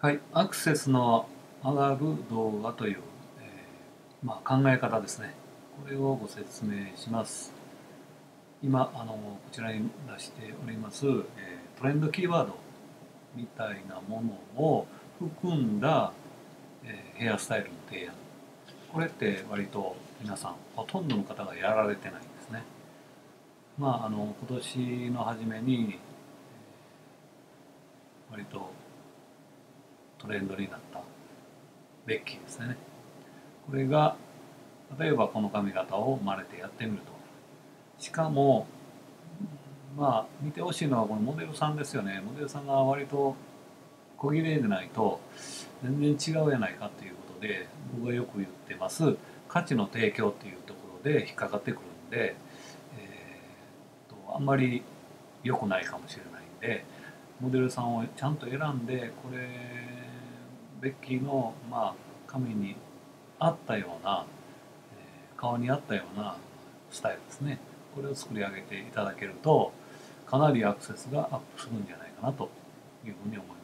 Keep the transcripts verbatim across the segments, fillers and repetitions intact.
はい、アクセスの上がる動画という、えーまあ、考え方ですね。これをご説明します。今あのこちらに出しております、えートレンドキーワードみたいなものを含んだ、えーヘアスタイルの提案。これって割と皆さんほとんどの方がやられてないんですね。まああの今年の初めに割とトレンドになったベッキーですね。これが例えばこの髪型を真似てやってみると。しかもまあ見てほしいのはこのモデルさんですよね。モデルさんが割と小切れでないと全然違うやないかということで、僕がよく言ってます価値の提供っていうところで引っかかってくるんで、えー、とあんまり良くないかもしれないんで、モデルさんをちゃんと選んで、これベッキーのまあ髪に合ったような、えー顔に合ったようなスタイルですね。これを作り上げていただけるとかなりアクセスがアップするんじゃないかなというふうに思います。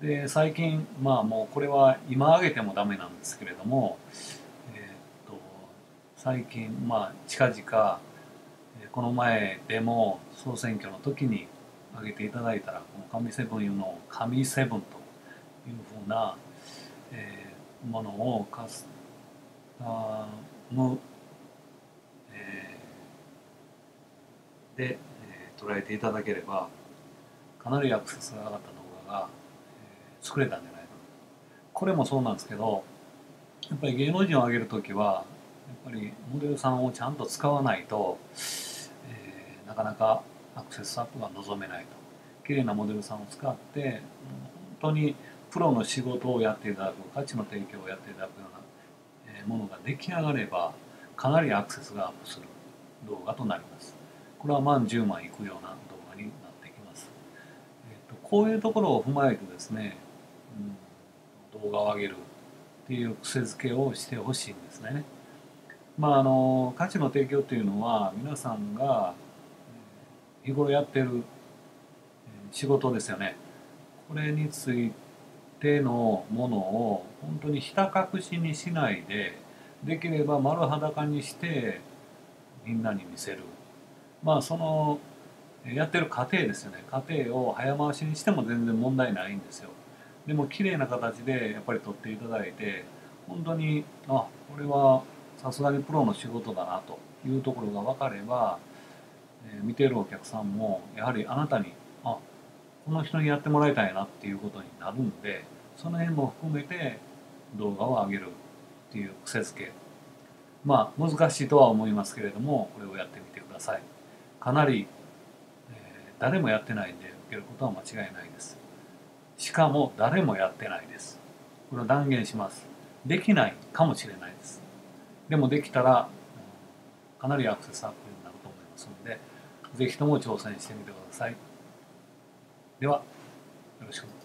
で最近まあもうこれは今上げてもダメなんですけれども、えー、と最近まあ近々この前でも総選挙の時に挙げていただいたら、この神セブンの神セブンというふうな、えーものをカスタム、えーで、えー捉えていただければかなりアクセスが上がった動画が、えー作れたんじゃないかな。これもそうなんですけど、やっぱり芸能人を上げる時はやっぱりモデルさんをちゃんと使わないと、えーなかなかアクセスアップが望めないと。綺麗なモデルさんを使って本当にプロの仕事をやっていただく、価値の提供をやっていただくようなものが出来上がればかなりアクセスがアップする動画となります。これは万じゅうまんいくような動画になってきます。えーと、こういうところを踏まえてですね、うん、動画を上げるっていう癖づけをしてほしいんですね。まああの価値の提供っていうのは皆さんが日頃やってる仕事ですよね。これについてのものを本当にひた隠しにしないで、できれば丸裸にしてみんなに見せる。まあそのやってる過程ですよね。過程を早回しにしても全然問題ないんですよ。でも綺麗な形でやっぱり撮っていただいて、本当にあこれはさすがにプロの仕事だなというところが分かれば、えー見ているお客さんもやはりあなたにあこの人にやってもらいたいなっていうことになるんで、その辺も含めて動画を上げるっていう癖づけ、まあ難しいとは思いますけれども、これをやってみてください。かなり、えー誰もやってないんで受けることは間違いないです。しかも誰もやってないです。これは断言します。できないかもしれないです。でもできたらかなりアクセスアップになると思いますので、ぜひとも挑戦してみてください。ではよろしく。